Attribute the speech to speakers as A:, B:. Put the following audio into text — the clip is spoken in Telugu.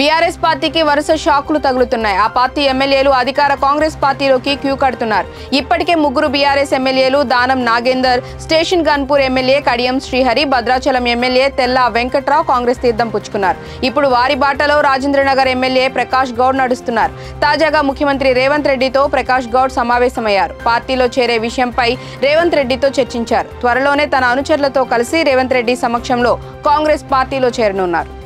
A: BRS పార్టీకి వరుస షాకులు తగులుతున్నాయి. ఆ పార్టీ ఎమ్మెల్యేలు అధికార కాంగ్రెస్ పార్టీలోకి క్యూ కడుతున్నారు. ఇప్పటికే ముగ్గురు BRS ఎమ్మెల్యేలు Danam Nagender, station Ghanpur MLA Kadiyam Srihari, Bhadrachalam MLA Tellam Venkatrao Congress తీర్థం పుచ్చుకున్నారు. ఇప్పుడు వారి బాటలో రాజేంద్ర నగర్ ఎమ్మెల్యే ప్రకాష్ గౌడ్ నడుస్తున్నారు. తాజాగా ముఖ్యమంత్రి రేవంత్ రెడ్డితో ప్రకాష్ గౌడ్ సమావేశమయ్యారు. పార్టీలో చేరే విషయంపై రేవంత్ రెడ్డితో చర్చించారు. త్వరలోనే తన అనుచరులతో కలిసి రేవంత్ రెడ్డి సమక్షంలో కాంగ్రెస్ పార్టీలో చేరనున్నారు.